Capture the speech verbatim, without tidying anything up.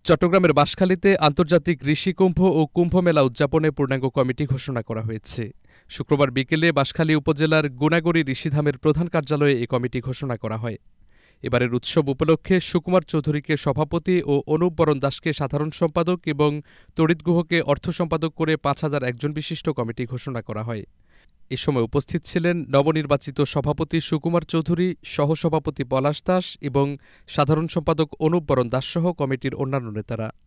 চট্টগ্রামের বাঁশখালীতে আন্তর্জাতিক কৃষি কুম্ভ ও কুম্ভ মেলা উদযাপনে পূর্ণাঙ্গ কমিটি ঘোষণা করা হয়েছে। শুক্রবার বিকেলে বাঁশখালী উপজেলার গুনাগড়ি ঋষিধামের প্রধান কার্যালয়ে এ কমিটি ঘোষণা করা হয়। এবারের উৎসব উপলক্ষে সুকুমার চৌধুরীকে সভাপতি ও অনুপ বরণ দাসকে সাধারণ সম্পাদক এবং তড়িৎ গুহকে অর্থ সম্পাদক করে পাঁচ হাজার একজন বিশিষ্ট কমিটি ঘোষণা করা হয়। এ সময় উপস্থিত ছিলেন নবনির্বাচিত সভাপতি সুকুমার চৌধুরী, সহসভাপতি পলাশ দাস এবং সাধারণ সম্পাদক অনুপ বরণ দাসসহ কমিটির অন্যান্য নেতারা।